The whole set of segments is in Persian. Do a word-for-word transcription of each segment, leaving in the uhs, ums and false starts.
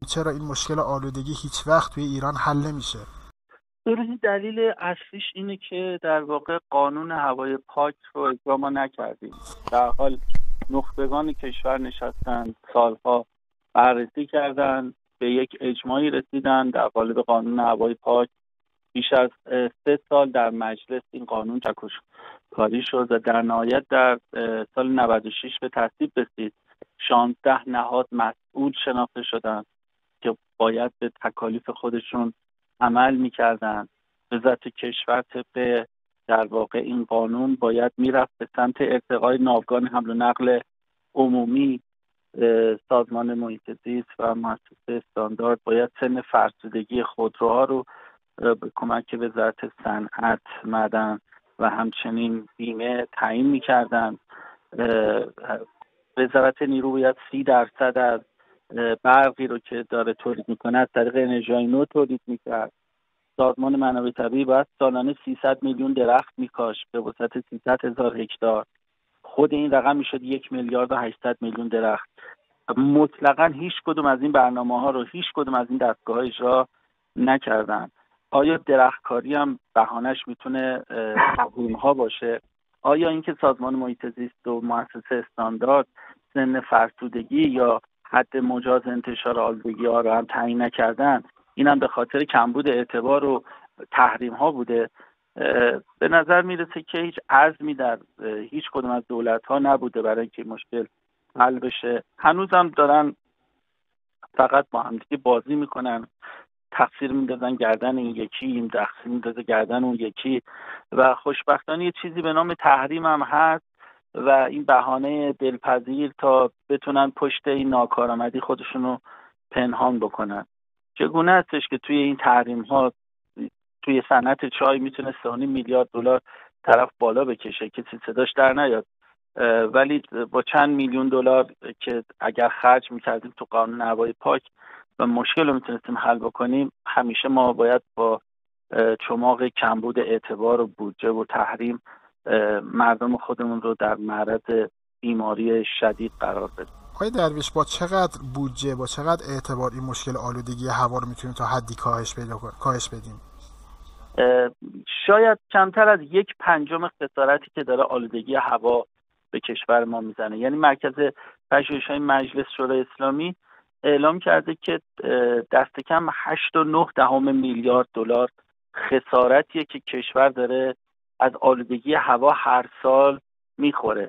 چرا این مشکل آلودگی هیچ وقت توی ایران حل نمیشه؟ ببینید دلیل اصلیش اینه که در واقع قانون هوای پاک رو اجرا ما نکردیم. در حال نخبگان کشور نشستن سالها بررسی کردن، به یک اجماعی رسیدن در قالب قانون هوای پاک. بیش از سه سال در مجلس این قانون چکش کاری شد و در نهایت در سال نود و شش به تصویب رسید. شانزده نهاد مسئول شناخته شدند که باید به تکالیف خودشون عمل میکردن. وزارت کشور طبق در واقع این قانون باید میرفت به سمت ارتقای ناوگان حمل و نقل عمومی. سازمان محیط زیست و مؤسسه استاندارد باید سن فرسودگی خودروها رو به کمک وزارت صنعت، معدن و همچنین بیمه تعیین میکردن. وزارت نیرو باید سی درصد از برقی رو که داره تولید میکنه از طریق انرژی نو تولید میکرد. سازمان منابع طبیعی باید سالانه سیصد میلیون درخت میکاشت به وسعت سیصد هزار هکتار. خود این رقم میشد یک میلیارد و هشتصد میلیون درخت. مطلقاً هیچ کدوم از این برنامه ها رو هیچ کدوم از این دستگاه ها اجرا نکردن. آیا درختکاری هم بهانش میتونه تحریم ها باشه؟ آیا اینکه سازمان محیط زیست و مؤسسه استاندارد سن فرسودگی یا حد مجاز انتشار آلودگی ها رو هم تعیین نکردن، اینم به خاطر کمبود اعتبار و تحریم ها بوده؟ به نظر میرسه که هیچ عزمی در هیچ کدوم از دولت ها نبوده برای اینکه مشکل حل بشه. هنوزم دارن فقط با هم دیگه بازی میکنن، تقصیر میندازن گردن این یکی، این تقصیر میندازه گردن اون یکی و خوشبختانه یه چیزی به نام تحریم هم هست و این بهانه دلپذیر تا بتونن پشت این ناکارآمدی خودشونو پنهان بکنن. چگونه هستش که توی این تحریم ها توی صنعت چای میتونه سه و نیم میلیارد دلار طرف بالا بکشه کسی صداش در نیاد، ولی با چند میلیون دلار که اگر خرج میکردیم تو قانون هوای پاک و مشکل رو میتونستیم حل بکنیم، همیشه ما باید با چماق کمبود اعتبار و بودجه و تحریم مردم خودمون رو در معرض بیماری شدید قرار بدیم. آقای درویش، با چقدر بودجه، با چقدر اعتبار این مشکل آلودگی هوا رو میتونیم تا حدی کاهش پیدا کاهش بدیم؟ شاید کمتر از یک پنجم خسارتی که داره آلودگی هوا به کشور ما میزنه. یعنی مرکز پژوهش‌های مجلس شورای اسلامی اعلام کرده که دست کم هشت و نه دهم میلیارد دلار خسارتیه که کشور داره از آلودگی هوا هر سال میخوره.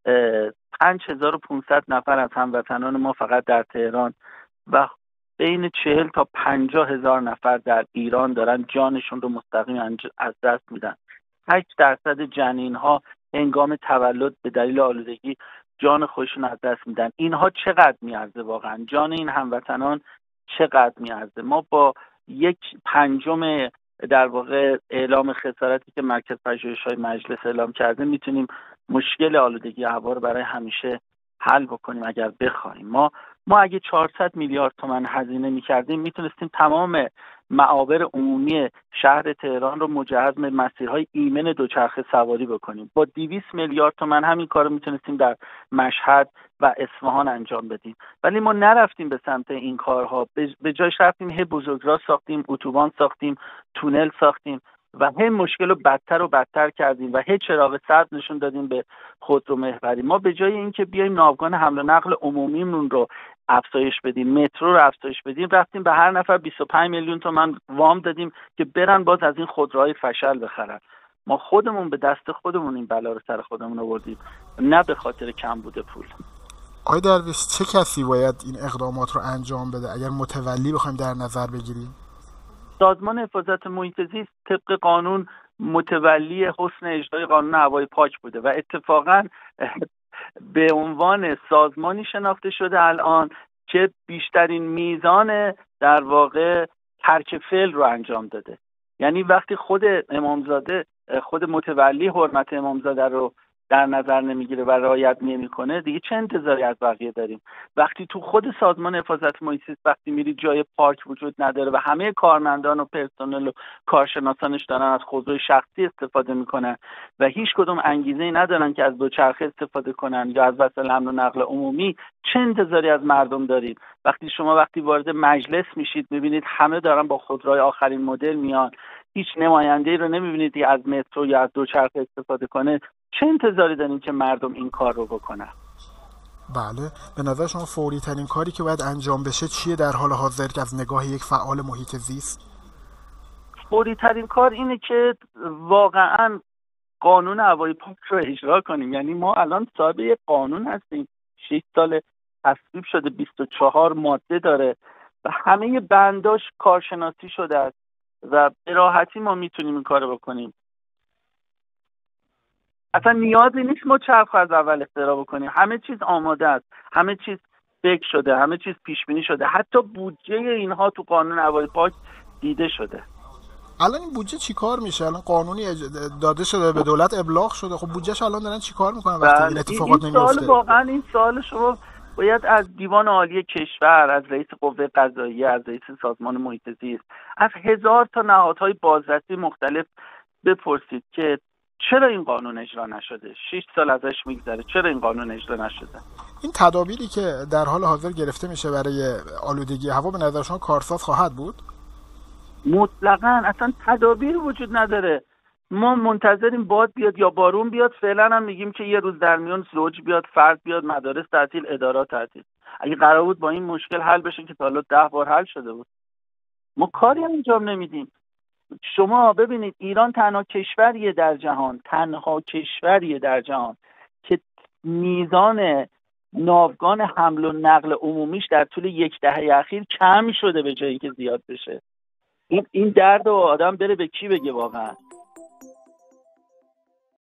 پنج هزار و پانصد نفر از هموطنان ما فقط در تهران و بین چهل تا پنجاه هزار نفر در ایران دارن جانشون رو مستقیم از دست میدن. هشت درصد جنین ها هنگام تولد به دلیل آلودگی جان خودشون از دست میدن. اینها چقدر میارزه واقعا؟ جان این هموطنان چقدر میارزه؟ ما با یک پنجم در واقع اعلام خسارتی که مرکز پژوهش‌های مجلس اعلام کرده میتونیم مشکل آلودگی هوا رو برای همیشه حل بکنیم اگر بخوایم. ما ما اگه چهارصد میلیارد تومان هزینه میکردیم میتونستیم تمام معابر عمومی شهر تهران رو مجهز به مسیرهای ایمن دوچرخه سواری بکنیم. با دویست میلیارد تومان همین کار رو میتونستیم در مشهد و اصفهان انجام بدیم، ولی ما نرفتیم به سمت این کارها. به جایش رفتیم هی بزرگراه ساختیم، اتوبان ساختیم، تونل ساختیم و هم مشکل رو بدتر و بدتر کردیم و هی چراغ سبز نشون دادیم به خودرو محوری. ما به جای اینکه بیایم ناوگان حمل و نقل عمومیمون رو افزایش بدیم، مترو رو افزایش بدیم، رفتیم به هر نفر بیست و پنج میلیون تومان وام دادیم که برن باز از این خودروهای فشل بخرن. ما خودمون به دست خودمون این بلا رو سر خودمون آوردیم، نه به خاطر کمبود پول. آقای درویش، چه کسی باید این اقدامات رو انجام بده اگر متولی بخوایم در نظر بگیریم؟ سازمان حفاظت محیط زیست طبق قانون متولی حسن اجرای قانون هوای پاک بوده و اتفاقا به عنوان سازمانی شناخته شده الان که بیشترین میزان در واقع ترک فعل رو انجام داده. یعنی وقتی خود امامزاده، خود متولی حرمت امامزاده رو در نظر نمیگیره و رعایت نمیکنه، دیگه چه انتظاری از بقیه داریم؟ وقتی تو خود سازمان حفاظت محیط زیست وقتی میری جای پارک وجود نداره و همه کارمندان و پرسنل و کارشناسانش دارن از خودروی شخصی استفاده میکنن و هیچ کدوم انگیزه‌ای ندارن که از دوچرخه استفاده کنن یا از وسایل حمل و نقل عمومی، چه انتظاری از مردم داریم؟ وقتی شما وقتی وارد مجلس میشید میبینید همه دارن با خودروهای آخرین مدل میان، هیچ نماینده‌ای رو نمیبینید که از مترو یا از دوچرخه استفاده کنه، چه انتظاری داریم که مردم این کار رو بکنن؟ بله، به نظر شما فوری ترین کاری که باید انجام بشه چیه در حال حاضر که از نگاه یک فعال محیط زیست؟ فوری ترین کار اینه که واقعا قانون هوای پاک رو اجرا کنیم. یعنی ما الان صاحب یک قانون هستیم، شش سال تصویب شده، بیست و چهار ماده داره و همه بنداش کارشناسی شده است و به راحتی ما میتونیم این کارو بکنیم. اصلا نیازی نیست ما چرخ از اول اختراع بکنیم، همه چیز آماده است، همه چیز فکر شده، همه چیز پیش بینی شده، حتی بودجه اینها تو قانون هوای پاک دیده شده. الان این بودجه چی کار میشه؟ الان قانونی داده شده به دولت ابلاغ شده، خب بودجهش الان دارن چی کار میکنن وقتی این اتفاقات این نمیفته؟ سوال واقعا این سوال شما باید از دیوان عالی کشور، از رئیس قوه قضاییه، از رئیس سازمان محیط زیست، از هزار تا نهادهای بازرسی مختلف بپرسید که چرا این قانون اجرا نشده؟ شش سال ازش میگذره، چرا این قانون اجرا نشده؟ این تدابیری که در حال حاضر گرفته میشه برای آلودگی هوا به نظر شما کارساز خواهد بود؟ مطلقاً اصلا تدابیر وجود نداره. ما منتظریم باد بیاد یا بارون بیاد، فعلا هم میگیم که یه روز در میون زوج بیاد، فرد بیاد، مدارس تعطیل، ادارات تعطیل. اگه قرار بود با این مشکل حل بشه که تا حالا ده بار حل شده بود. ما کاری انجام نمیدیم. شما ببینید ایران تنها کشوریه در جهان، تنها کشوریه در جهان که میزان ناوگان حمل و نقل عمومیش در طول یک دهه اخیر کم شده به جایی که زیاد بشه. این این درد و آدم بره به کی بگه واقعا؟